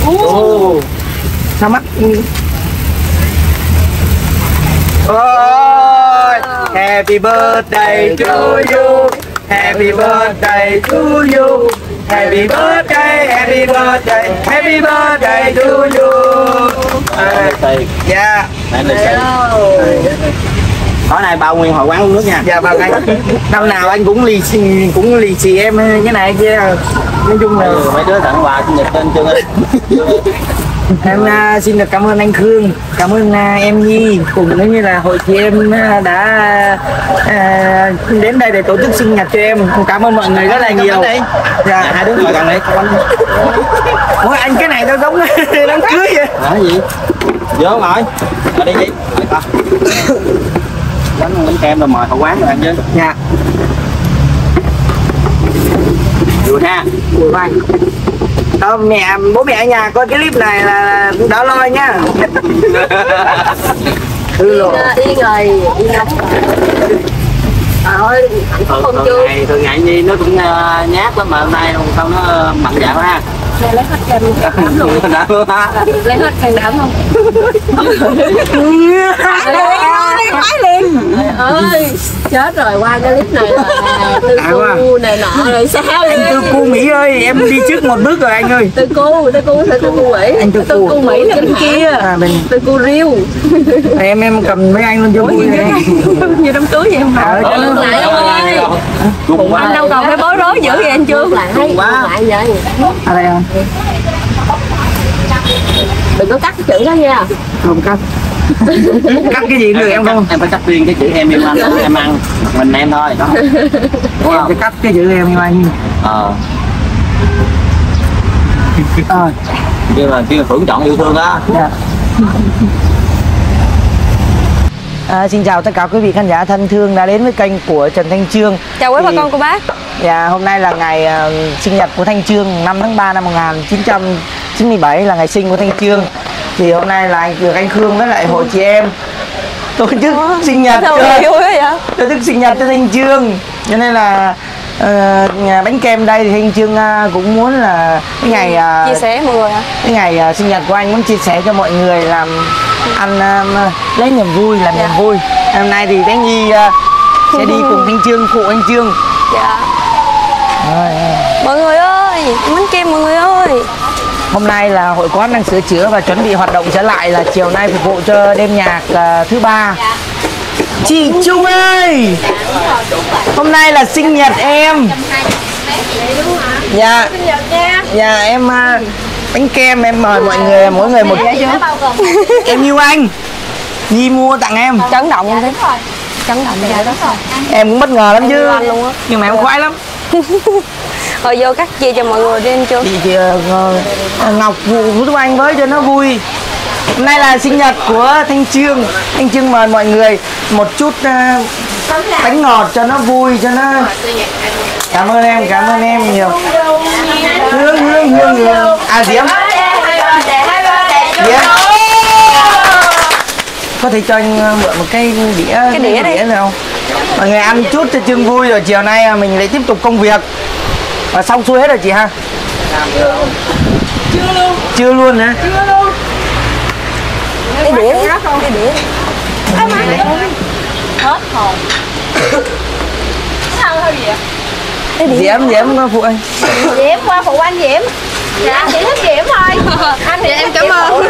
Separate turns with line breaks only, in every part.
Sao mắt? Ôi, happy birthday to you, happy birthday to you, happy birthday, happy birthday, happy birthday to you. Dạ. Tối nay bao nguyên hội quán uống nước nha. Dạ bao ngày. Năm nào anh cũng lì xì em cái này kia. Nói chung là
mấy đứa tặng quà sinh nhật trên chương ơi.
Em xin được cảm ơn anh Khương, cảm ơn em Nhi cùng cũng như là hội chị em đã đến đây để tổ chức sinh nhật cho em. Cảm ơn mọi người rất là nhiều. Dạ, hai đứa ngồi gần đây. Ôi anh cái này đâu giống đám cưới vậy.
Là gì? Vô ngồi. Ở đây gì? Bánh kem rồi mời hội quán rồi ăn chứ.
Dạ.
Vui ha.
Vui vai. Đó, bố mẹ ở nhà coi cái clip này là đỡ lo nha.
Đi rồi, đi ngọc. Ơi,
thường ngày Nhi nó cũng nhát lắm mà hôm nay không nó mạnh dạn ha.
Này lấy hết kem đám luôn. Lấy hết kem đám không? Lấy liền. Ơi, chết rồi, qua cái clip này là Tư Cu này nọ rồi sao?
Anh Tư Cu Mỹ ơi, em đi trước một bước rồi anh ơi.
Tư Cu phải Tư Cu Mỹ.
Anh Tư
Cu Mỹ là bên kia. Tư Cu riêu.
Em cầm mấy anh lên cho vui này.
Như đám cưới vậy không hả? Lại ơi. Anh đâu còn phải bối rối dữ vậy anh chưa? Lại vậy.
À đây không?
Đừng có cắt cái chữ đó nha.
Không cắt. Cắt cái gì người em không?
Em phải cắt riêng cái chữ em yêu anh, em ăn mình em thôi đó.
Em phải cắt cái chữ em yêu anh.
Kêu là Phượng chọn yêu thương đó.
Dạ. Xin chào tất cả quý vị khán giả thân thương đã đến với kênh của Trần Thanh Chương.
Chào quý bà con cô bác.
Dạ, hôm nay là ngày sinh nhật của Thanh Chương, 5 tháng 3 năm 1997 là ngày sinh của Thanh Chương. Thì hôm nay là được anh Khương với lại hội chị em tổ chức sinh nhật cho Thanh Chương. Cho nên là bánh kem đây thì Thanh Chương cũng muốn là cái ngày
chia sẻ mọi người hả?
Cái ngày sinh nhật của anh muốn chia sẻ cho mọi người làm ăn lấy niềm vui, làm niềm vui. Hôm nay thì Bé Nhi sẽ đi cùng Thanh Chương phụ anh Chương.
Dạ. Mọi người ơi, bánh kem mọi người ơi.
Hôm nay là hội quán đang sửa chữa và chuẩn bị hoạt động trở lại, là chiều nay phục vụ cho đêm nhạc thứ 3. Chị Trung ơi, hôm nay là sinh nhật em. Dạ. Dạ em bánh kem em mời mọi người mỗi người một. Em yêu anh. Nhi mua tặng em.
Chấn động em thấy. Chấn động vậy đó.
Em cũng bất ngờ lắm chứ. Nhưng mà em khoái lắm.
Rồi vô cắt chia cho mọi người đi anh chưa?
Chị Ngọc vụ giúp anh với cho nó vui. Hôm nay là sinh nhật của Thanh Chương. Thanh Chương mời mọi người một chút bánh ngọt cho nó vui, cho nó. Cảm ơn em nhiều. Hương. À Diễm. Có thể cho anh mượn một cái đĩa này không? Mọi người ăn chút cho Chương vui rồi chiều nay mình lại tiếp tục công việc. Và xong xuôi hết rồi chị ha? Chưa luôn hả?
Cái đĩa cái đĩa. Hết hồn. Thôi gì vậy?
Diễm phụ anh.
Diễm qua phụ anh Diễm. Dạ chị thích Diễm thôi. Anh thì em cảm ơn.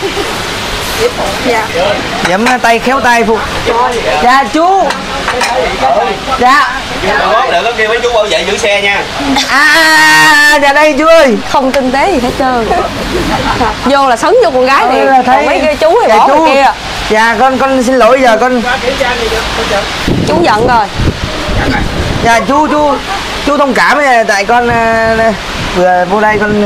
Dạ.
Diễm tay khéo tay phụ. Dạ chú. Dạ.
Đừng có kêu mấy chú bảo vệ giữ xe nha.
Dạ đây chú ơi.
Không tinh tế gì hết trơn. Vô là sấn vô con gái này.
Thấy
mấy cái chú thì bỏ chú kia.
Dạ con xin lỗi giờ con.
Chú giận rồi.
Dạ chú thông cảm nha, tại con vừa vô đây con.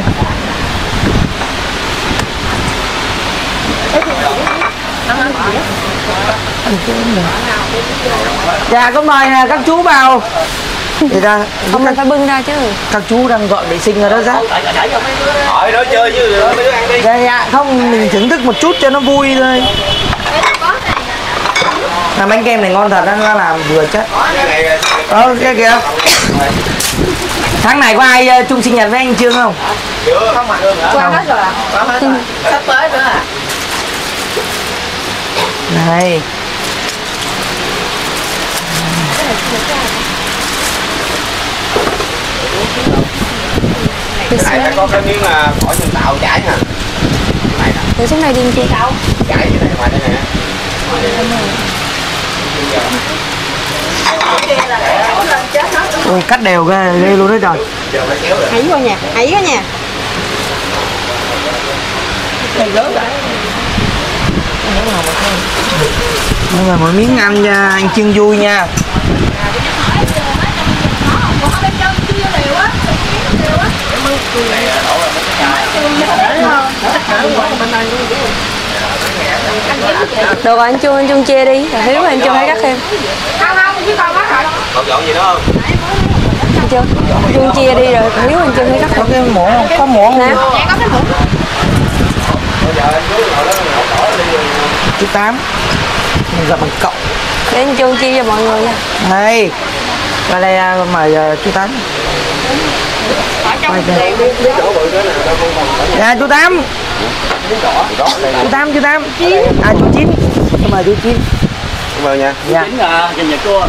Dạ con mời các chú vào. Thì ra
Không mình phải bưng ra chứ.
Các chú đang dọn vệ sinh rồi đó ra.
Hỏi nói chơi chứ mấy đứa ăn đi.
Dạ không, mình thưởng thức một chút cho nó vui thôi. Bánh kem này ngon thật, nó làm vừa chắc. Cái kìa. Tháng này có ai chung sinh nhật với anh Trương không?
Chưa. Không mà.
Qua hết rồi ạ. Qua hết rồi. Sắp tới nữa à.
Này.
Cái này có cái miếng khỏi nhân tạo chảy nè. Cái này nè.
Để xuống này đi chị.
Chảy cái này ngoài đây nè.
Ôi cắt đều ghê luôn đấy trời.
Hãy vô nha, hãy vô nha.
Đây là một miếng ăn nha, anh Trương vui nha.
Được rồi anh Trương chia đi, Hiếu anh Trương hãy cắt thêm.
Còn dọn gì nữa không?
Anh Trương chia đi rồi Hiếu anh Trương hãy cắt
Có
thêm.
cái muỗng không? Có muỗng
Nè.
không? Chú Tám mình gặp bằng cậu.
Để anh Trương chia cho mọi người nha.
Đây qua đây mời chú Tám. Dạ chú Tám. Chú Tám. À chú Chín. Mời chú Chín.
Cảm ơn nha.
Dạ.
Chính là sinh nhật cô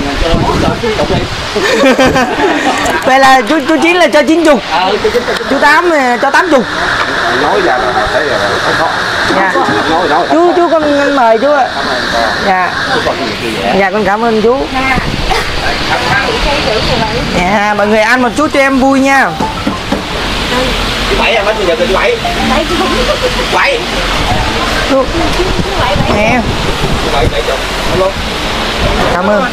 Vậy là chú Chín là cho 90. Chú Tám cho 80.
nói ra là thấy là khó.
Dạ.
Nói.
Chú con mời chú ạ. Dạ. Dạ con cảm ơn chú. Dạ mọi người ăn một chút cho em vui nha.
Thứ bảy em bánh sinh nhật thứ bảy. Bảy.
Nè.
Bảy chục. Alo.
Cảm ơn.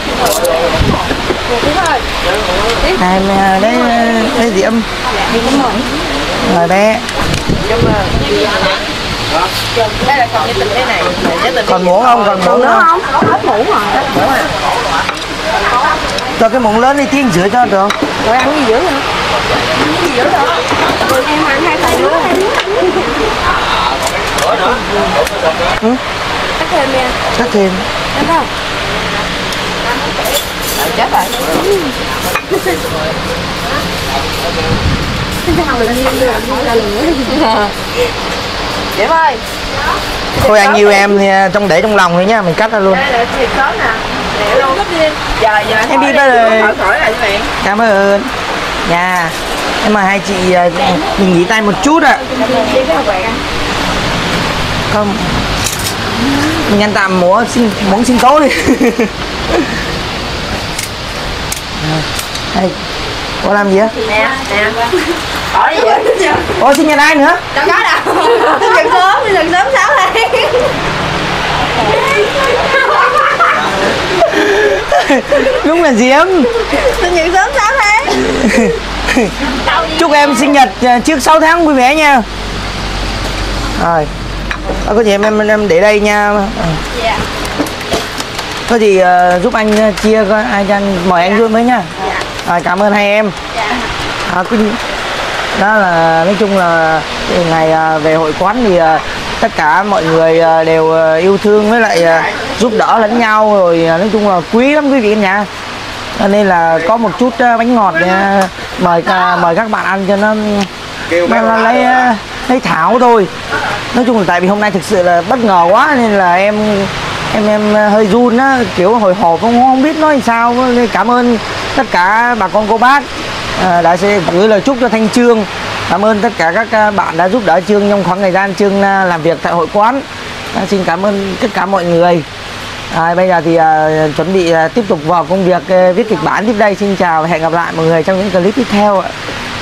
Đây Diễm. Mời bé.
Đây là còn như tình thế này.
Còn muỗng không? Còn muỗng nữa không?
Hết muỗng rồi.
Cho cái muỗng lớn đi tiếng rưỡi cho được không?
Rồi ăn gì dữ hả? Ăn gì dữ đâu? Rồi em ăn 2 tay nữa.
Ừ?
Cắt thêm nha.
Cắt thêm.
Đúng không? Chết rồi. Diễm ơi.
Thôi anh yêu em thì để trong lòng thôi nhá, mình cắt ra luôn.
Đây là thịt sớm nè. Để luôn. Giờ
Em đi đây.
khỏi lại cho bạn.
Cảm ơn. Dạ. Em mời hai chị mình nghỉ tay một chút ạ. Không. Mình ăn tạm muỗng sinh tố đi. Đây. Cô làm gì á?
Nè. Hỏi gì vậy?
Ủa sinh nhật ai nữa?
Đâu có đâu. Sinh nhật sớm 6 này.
Đúng là Diễm.
Sinh nhật sớm 6 tháng.
Chúc em sinh nhật trước 6 tháng vui vẻ nha. Rồi. Có gì em để đây nha.
Dạ.
Có gì giúp anh chia coi ai cho anh mời anh luôn với nha. Rồi cảm ơn hai em. Đó là nói chung là ngày về hội quán thì tất cả mọi người đều yêu thương với lại giúp đỡ lẫn nhau, rồi nói chung là quý lắm quý vị cả nhà. Cho nên là có một chút bánh ngọt để mời các bạn ăn cho nó lấy thảo thôi. Nói chung là tại vì hôm nay thực sự là bất ngờ quá nên là em hơi run á, kiểu hồi hộp không biết nói sao. Cảm ơn tất cả bà con cô bác đã gửi lời chúc cho Thanh Trương. Cảm ơn tất cả các bạn đã giúp đỡ Trương trong khoảng thời gian Trương làm việc tại hội quán. Xin cảm ơn tất cả mọi người. Bây giờ thì chuẩn bị tiếp tục vào công việc viết kịch bản tiếp đây. Xin chào và hẹn gặp lại mọi người trong những clip tiếp theo ạ.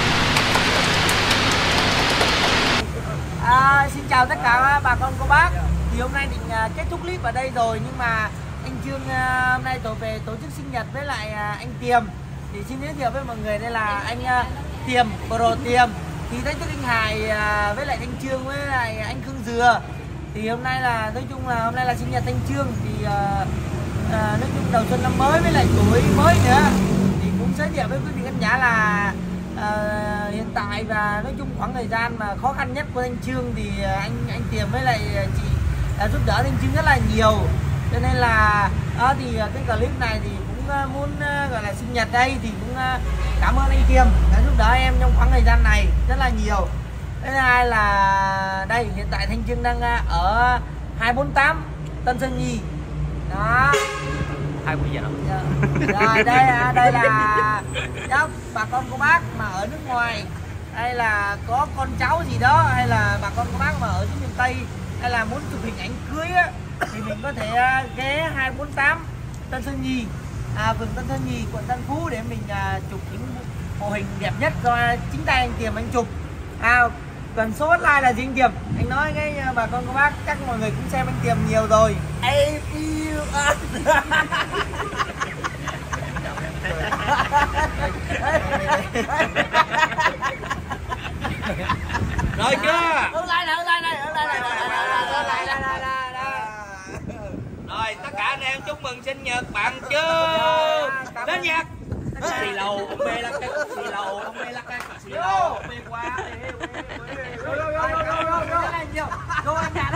Xin chào tất cả bà con cô bác. Thì hôm nay định kết thúc clip ở đây rồi, nhưng mà anh Trương hôm nay về tổ chức sinh nhật với lại anh Tiềm. Thì xin giới thiệu với mọi người đây là anh Tiềm, Pro Tiềm. Thì thách thức anh Hải với lại Thanh Trương với lại anh Khương Dừa. Thì hôm nay là nói chung là hôm nay là sinh nhật Thanh Trương, thì nói chung đầu xuân năm mới với lại tuổi mới nữa, thì cũng giới thiệu với quý vị khán giả là hiện tại và nói chung khoảng thời gian mà khó khăn nhất của Thanh Trương thì anh Tiềm với lại chị đã giúp đỡ Thanh Trương rất là nhiều. Cho nên là thì cái clip này thì cũng muốn gọi là sinh nhật đây thì cũng cảm ơn anh Kiềm đã giúp đỡ em trong khoảng thời gian này rất là nhiều. Thứ hai là đây hiện tại Thanh Trương đang ở 248 Tân Sơn Nhì đó.
20 giờ đâu.
Rồi đây là bà con cô bác mà ở nước ngoài, hay là có con cháu gì đó, hay là bà con cô bác mà ở dưới miền Tây, hay là muốn chụp hình ảnh cưới á, thì mình có thể ghé 248 Tân Sơn Nhì, phường Tân Sơn Nhì, quận Tân Phú để mình chụp những mô hình đẹp nhất do chính tay anh Kiềm anh chụp. Cần số hotline là gì anh Kiềm? Anh nói cái bà con cô bác chắc mọi người cũng xem anh Kiềm nhiều rồi. Em yêu anh.
Rồi chưa?
Hướng lại này.
Rồi tất cả anh em chúc mừng sinh nhật bạn chưa? Đến nhạc. Xì lầu, ông bê lắc cái xì lầu, ông bê lắc cái xì lầu, ông bê quá.
Vô anh